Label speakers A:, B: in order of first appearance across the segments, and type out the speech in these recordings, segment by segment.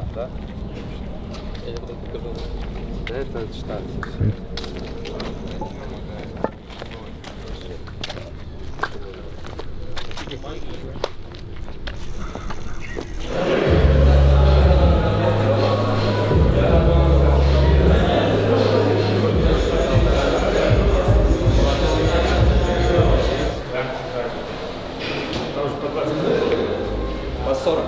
A: Да? Я потом покажу. Да, это читается.
B: По 40.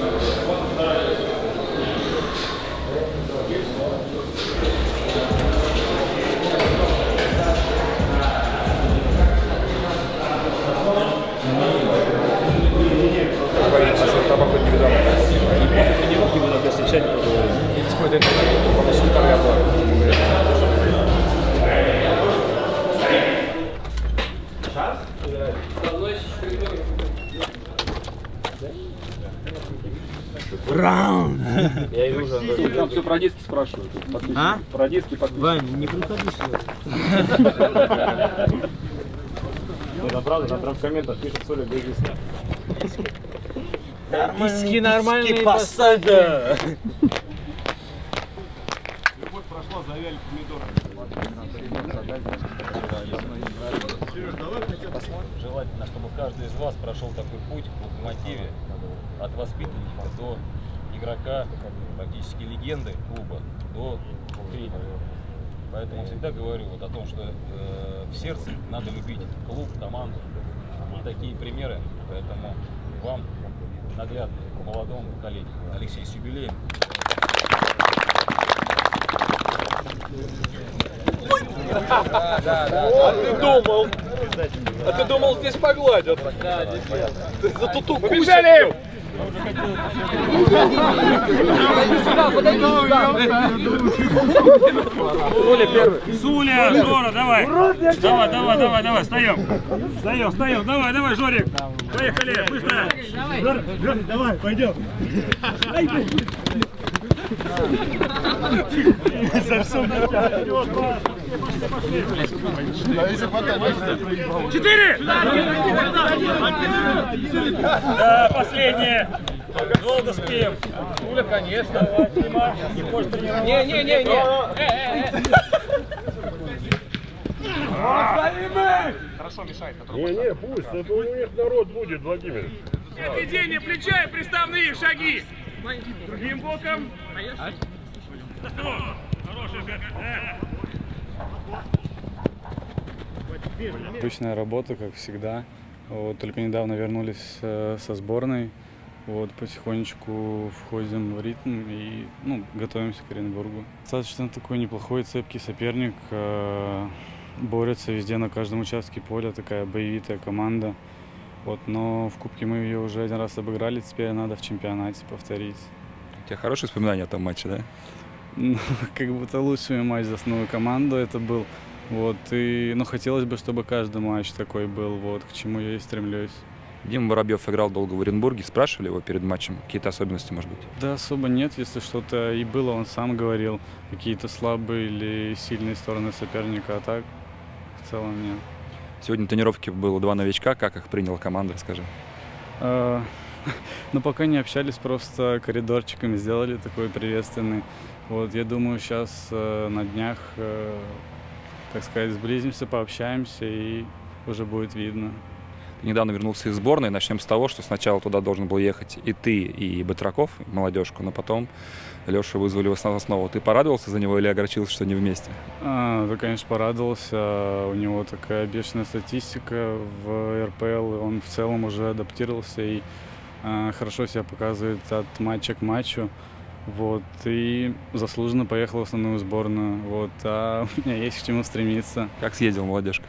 C: Раунд!
A: Я иду уже.
B: Там все про диски спрашивают.
C: А?
B: Про диски подписчики.
C: Вань, не приходи сюда.
B: Это правда, там прям в комментах пишет Соля без диска.
C: Диски нормальные посада.
B: Любовь прошла, завяли помидоры.
D: Желательно, чтобы каждый из вас прошел такой путь в локомотиве от воспитанника до игрока, практически легенды клуба, до тренера. Поэтому всегда говорю вот о том, что в сердце надо любить клуб, команду и такие примеры. Поэтому вам наглядно, молодому коллеге. Алексей, с юбилеем.
B: А ты думал, здесь погладят?
A: Да, здесь.
B: За туту побежали!
A: Суля первый.
E: Суля, Жора, давай. Давай, встаем. Давай, Жорик. Поехали, быстро. Жора, давай, пойдем. Четыре! Да, последнее. Долго спеем.
A: Суля, конечно.
B: Хорошо мешает.
E: Не, пусть, это у них народ будет, Владимир.
F: Отведение плеча и приставные шаги. Другим боком. Хороший.
G: Обычная работа, как всегда. Вот, только недавно вернулись со сборной. Вот, потихонечку входим в ритм и готовимся к Оренбургу. Достаточно такой неплохой, цепкий соперник. Борется везде на каждом участке поля, такая боевитая команда. Вот, но в Кубке мы ее уже один раз обыграли, теперь надо в чемпионате повторить.
H: У тебя хорошие воспоминания о том матче, да?
G: Ну, как будто лучший матч за основную команду это был. Вот, и, хотелось бы, чтобы каждый матч такой был, вот, к чему я и стремлюсь.
H: Дима Воробьев играл долго в Оренбурге. Спрашивали его перед матчем? Какие-то особенности, может быть?
G: Да, особо нет. Если что-то и было, он сам говорил. Какие-то слабые или сильные стороны соперника, а так в целом нет.
H: Сегодня на тренировке было 2 новичка. Как их приняла команда, расскажи?
G: Пока не общались, просто коридорчиками сделали такой приветственный. Вот, я думаю, сейчас на днях, так сказать, сблизимся, пообщаемся и уже будет видно.
H: Ты недавно вернулся из сборной. Начнем с того, что сначала туда должен был ехать и ты, и Батраков, молодежку, но потом Лешу вызвали в основу. Ты порадовался за него или огорчился, что не вместе?
G: Да, конечно, порадовался. У него такая бешеная статистика в РПЛ. Он в целом уже адаптировался и хорошо себя показывает от матча к матчу. Вот, и заслуженно поехал в основную сборную. Вот, а у меня есть к чему стремиться.
H: Как съездил молодежка?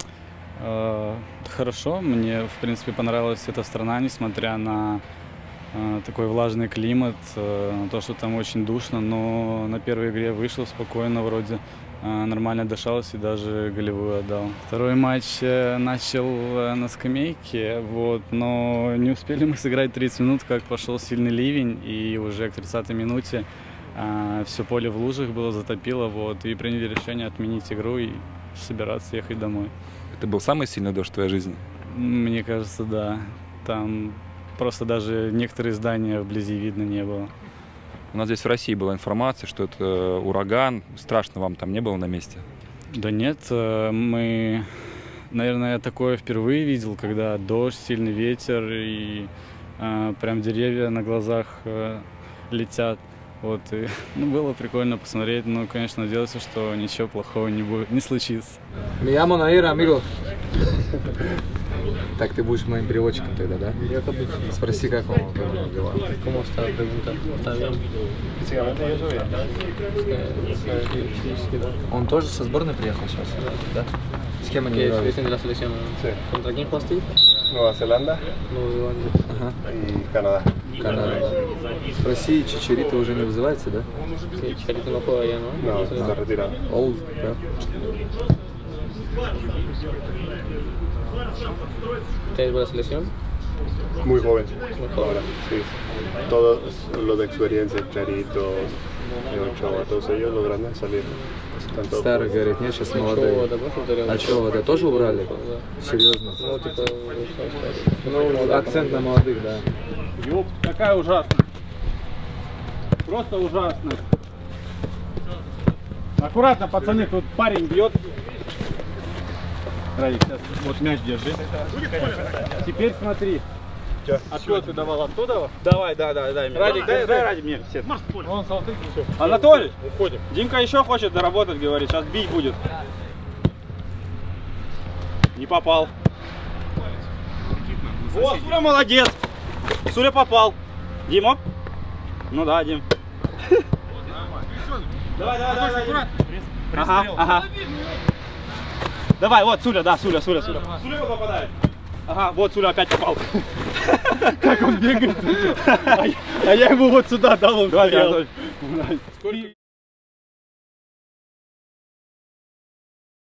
G: Хорошо, мне в принципе понравилась эта страна, несмотря на такой влажный климат, на то, что там очень душно, но на первой игре вышел спокойно, вроде нормально дышался и даже голевую отдал. Второй матч начал на скамейке, вот, но не успели мы сыграть 30 минут, как пошел сильный ливень, и уже к 30-й минуте все поле в лужах было, затопило, вот, и приняли решение отменить игру и собираться ехать домой.
H: Это был самый сильный дождь в твоей жизни?
G: Мне кажется, да. Там просто даже некоторые здания вблизи видно не было.
H: У нас здесь в России была информация, что это ураган. Страшно вам там не было на месте?
G: Да нет, мы, наверное, я такое впервые видел, когда дождь, сильный ветер и прям деревья на глазах летят. Вот, и, ну, было прикольно посмотреть, но, конечно, надеялся, что ничего плохого не случится.
A: Me llamo Nair, amigo. Так, ты будешь моим переводчиком тогда, да? Спроси, как он дела.
C: ¿Cómo está? Pregunta. ¿Está bien?
A: Он тоже со сборной приехал сейчас? Да. С кем они играли?
C: ¿Es de la selección? ¿Contra quién jugaste?
E: Nueva Zelanda
A: Ага.
E: y Canadá.
A: Канада. Спроси, Чичарита уже не вызывается, да?
C: Sí, Chicharito no juega ya, ¿no?
E: No, está retirado.
A: Олд, да.
C: ¿Ustedes de la selección?
E: Muy joven.
C: Muy joven.
E: Ahora, sí. Todos los de experiencia, Charito, Ochoa, todos ellos lograron salir. Tanto
A: Старый говорит, нет, сейчас молодые. А что, да, тоже убрали? Серьезно?
C: Ну, типа,
A: Ну, акцент на молодых, да.
B: Ёп, какая ужасная. Просто ужасно. Аккуратно, пацаны, тут парень бьет. Радик, сейчас вот мяч держи. Теперь смотри. Откуда ты давал? Оттуда? Давай, дай мне. Радик, дай Радик мне. Вон Салтык еще. Анатолий, уходим. Димка еще хочет доработать, говорит, сейчас бить будет. Не попал. О, Суля молодец. Суля попал. Дим, оп. Ну да, Дим. Давай. Ага. Давай, вот Суля, да, Суля. Суля вот попадает. Ага, вот Суля опять попал. Как он бегает. А я ему вот сюда дал, он стоял.